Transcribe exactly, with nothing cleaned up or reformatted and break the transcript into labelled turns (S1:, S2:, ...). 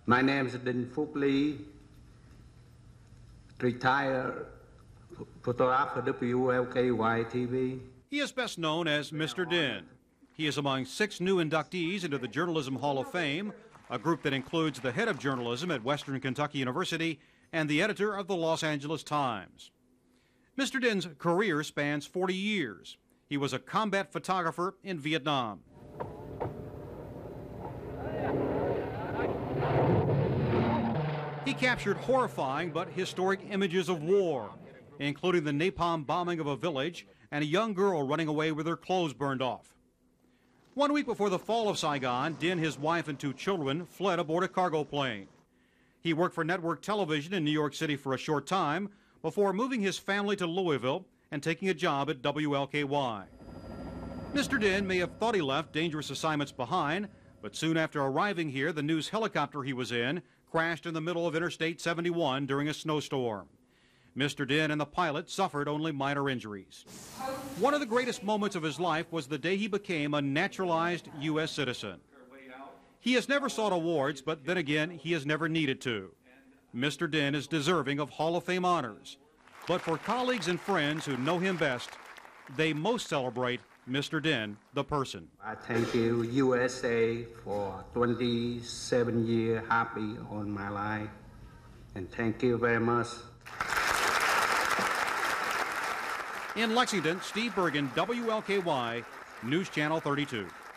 S1: My name is Dinh, retired photographer, W L K Y T V.
S2: He is best known as Mister Dinh. He is among six new inductees into the Journalism Hall of Fame, a group that includes the head of journalism at Western Kentucky University and the editor of the Los Angeles Times. Mister Dinh's career spans forty years. He was a combat photographer in Vietnam. He captured horrifying but historic images of war, including the napalm bombing of a village and a young girl running away with her clothes burned off. One week before the fall of Saigon, Dinh, his wife, and two children fled aboard a cargo plane. He worked for network television in New York City for a short time before moving his family to Louisville and taking a job at W L K Y. Mister Dinh may have thought he left dangerous assignments behind, but soon after arriving here, the news helicopter he was in crashed in the middle of Interstate seventy-one during a snowstorm. Mister Dinh and the pilot suffered only minor injuries. One of the greatest moments of his life was the day he became a naturalized U S citizen. He has never sought awards, but then again, he has never needed to. Mister Dinh is deserving of Hall of Fame honors. But for colleagues and friends who know him best, they most celebrate Mister Dinh, the person.
S1: I thank you, U S A, for twenty-seven years happy on my life. And thank you very much.
S2: In Lexington, Steve Bergen, W L K Y, News Channel thirty-two.